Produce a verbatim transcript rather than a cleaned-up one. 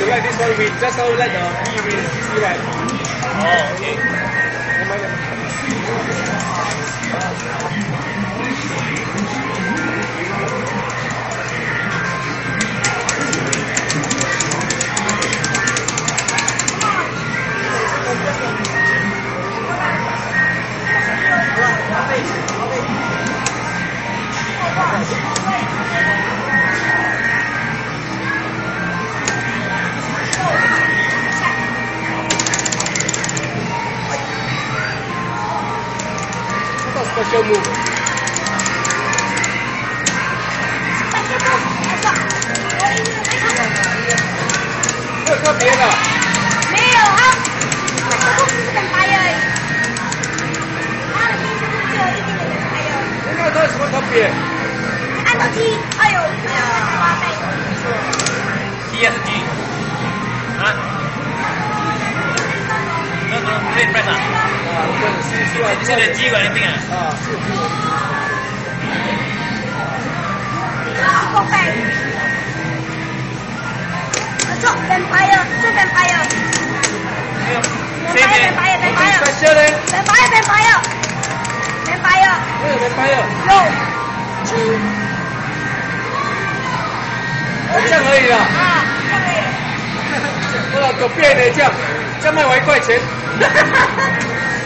like this one win. Just how like the he win, see like. Oh, okay. Special move。没有特别的。 没有啊，他不是很白而已。他的技术只有一点点白而已。 那它有什么特别？ 按照 T， 哎呦，没有八倍。 T S G。啊？那个 play press 啊？ 啊，对，是是啊， 这个机管的病啊。 啊，是是。 过背。错 ，vampire， 是 vampire。vampire vampire vampire。 special 呢 ？vampire vampire。vampire。 没有 vampire。 有。七。 这样而已啦。 啊，这样而已。 我老狗变的这样，这样卖我一块钱。